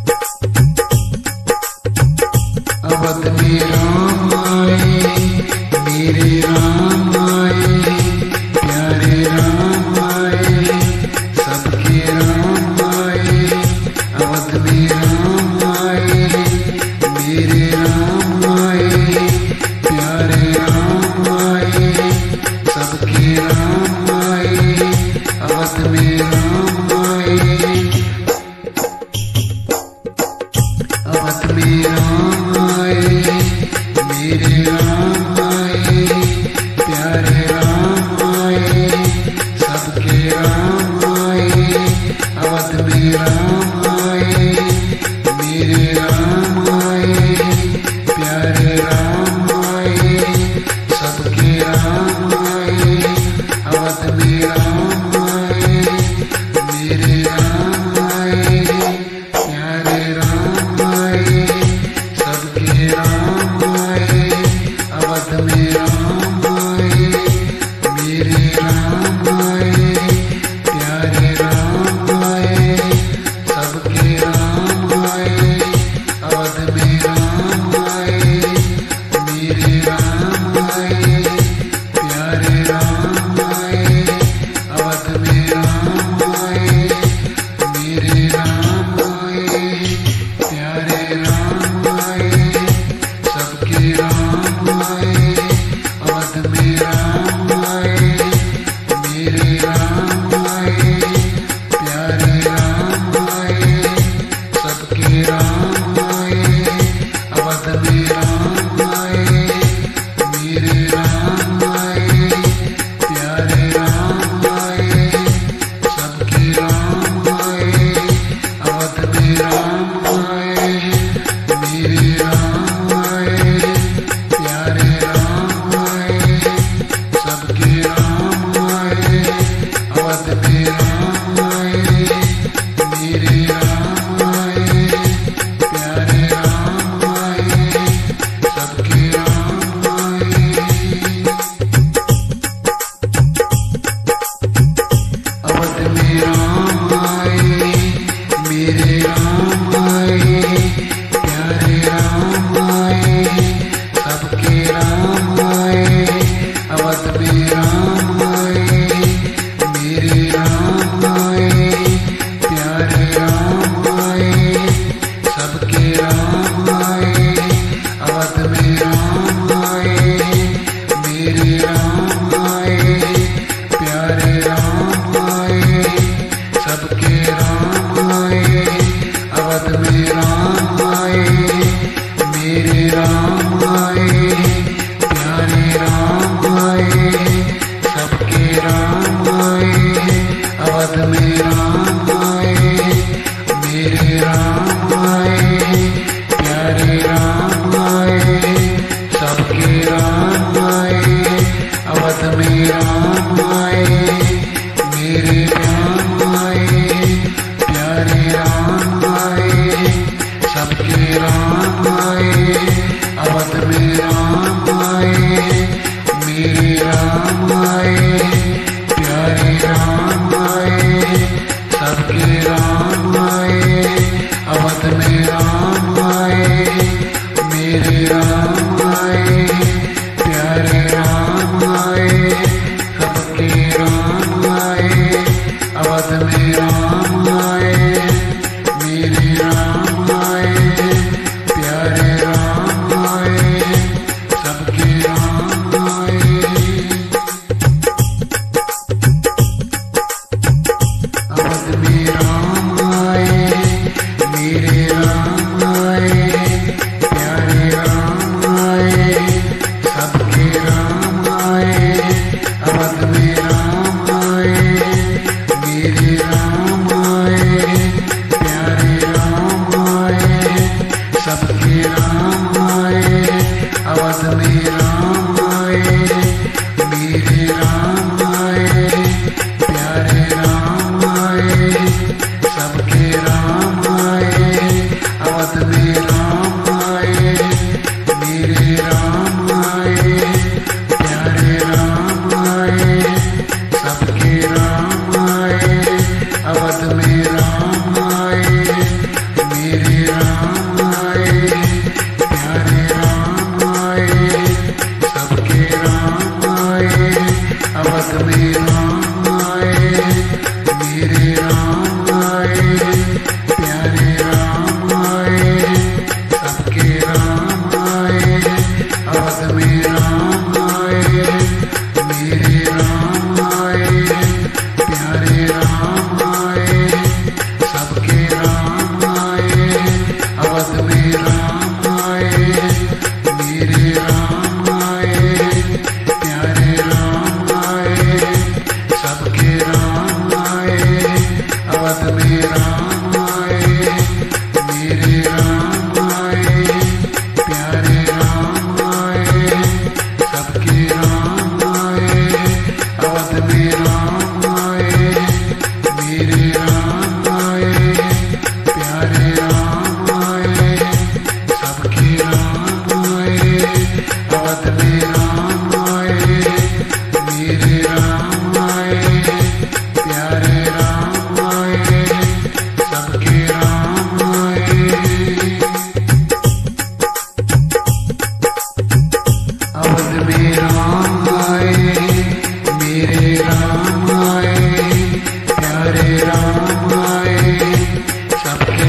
अवध में राम आए, मेरे राम आए, प्यारे राम आए, सबके राम आए। अवध में राम आए, मेरे राम आए, प्यारे राम आए, सबके राम आए। अवध में राम आए, अवध में राम आए, मेरे राम आए, प्यारे राम आए, सबके राम आए। अवध में राम आए, मेरे राम आए, प्यारे राम आए, सबके राम आए। अवध में राम आए, मेरे राम आए, प्यारे राम आए, सबके राम आए। अवध में राम आए, मेरे राम आए, प्यारे राम आए, सबके राम आए। अवध में राम आए, मेरे राम आए, प्यारे राम आए। अवध में राम आए, मेरे राम आए, प्यारे राम आए, सबके राम आए। अवध में राम आए, मेरे राम आए, प्यारे राम आए, सबके राम आए। अवध में राम आए, मेरे राम आए, प्यारे राम आए, सबके राम आए। अवध में राम आए, मेरे राम आए, प्यारे राम आए, सबके राम आए। अवध में राम आए, मेरे राम आए, प्यारे राम आए, सबके राम आए। अवध में राम आए, मेरे राम आए, प्यारे राम आए, सबके राम आए। अवध में राम आए, मेरे राम आए, प्यारे राम आए, सबके राम आए। अवध में राम आए, मेरे राम आए, प्यारे राम आए, सबके राम आए। अवध में राम आए, मेरे राम आए, प्यारे राम आए, सबके राम आए। अवध में राम आए, मेरे राम आए, प्यारे राम आए, सबके राम आए। अवध में राम आए, मेरे राम आए, प्यारे राम आए, सबके राम आए। अवध में राम आए, मेरे राम आए, प्यारे राम आए, सबके राम आए। अवध में राम आए, मेरे राम आए, प्यारे राम आए, सबके राम आए। अवध में राम आए, मेरे राम आए,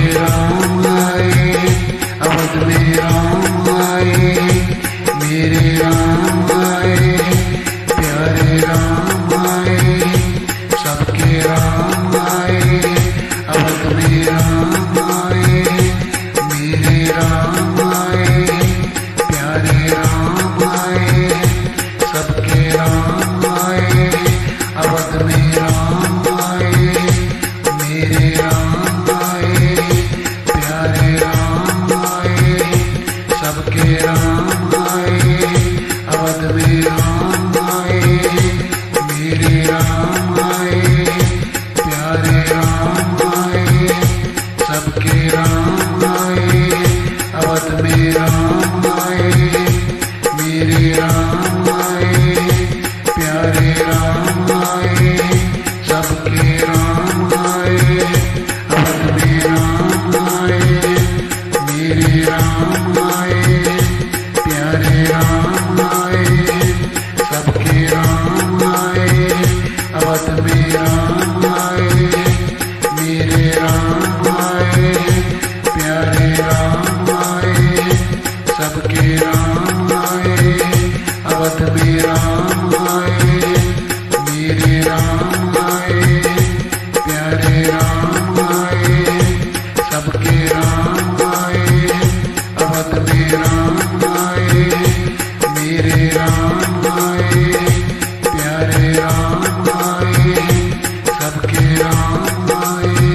राम आए, अवध में राम आए, मेरे राम आए, प्यारे राम आए, सबके राम आए, अवध में राम आए, मेरे राम आए, प्यारे राम आए, सबके राम आए, अवध में राम आए, मेरे राम आए, प्यारे राम आए, सबके राम आए, अवध में राम आए, मेरे राम आए, प्यारे राम आए, सबके राम आए, अवध में राम आए, मेरे राम आए, प्यारे राम आए, सबके राम आए, अवध में राम आए, मेरे राम आए, प्यारे राम आए, सबके राम आए, अवध में राम आए, मेरे राम आए, प्यारे राम आए, सबके राम आए, अवध में राम आए, मेरे राम आए, प्यारे राम आए, सबके राम आए, अवध में राम आए, मेरे राम आए, प्यारे राम आए, सबके राम आए।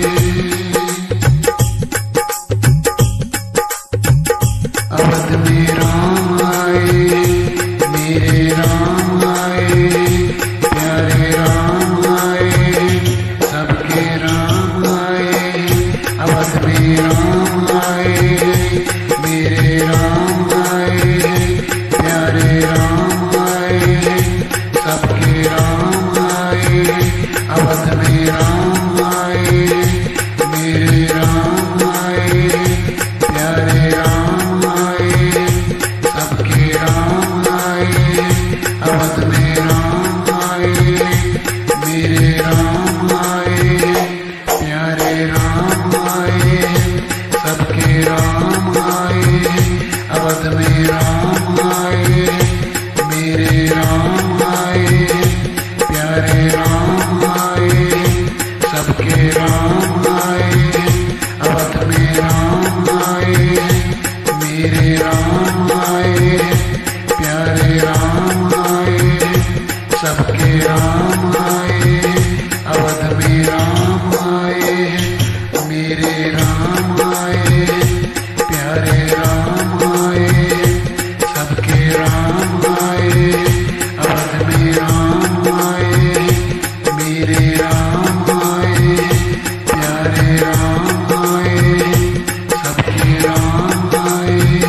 अवध में राम आए, मेरे राम आए, प्यारे राम आए, सबके राम आए, अवध में राम आए, मेरे राम आए, प्यारे राम आए, सबके राम आए, अवध में राम आए, मेरे राम आए, प्यारे राम आए, सबके राम आए, अवध में राम आए, मेरे राम आए, प्यारे राम आए, सबके राम आए, अवध में राम आए, मेरे राम आए, प्यारे राम आए, सबके राम आए, अवध में राम आए, मेरे राम आए, प्यारे राम आए, सबके राम आए, अवध में राम आए, मेरे राम आए, प्यारे राम आए, सबके राम आए, अवध में राम आए, मेरे राम आए, प्यारे राम आए, सबके राम आए।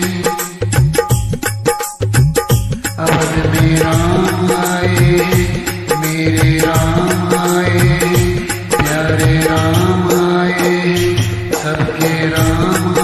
अवध में राम आए, मेरे राम आए, प्यारे राम आए, सबके राम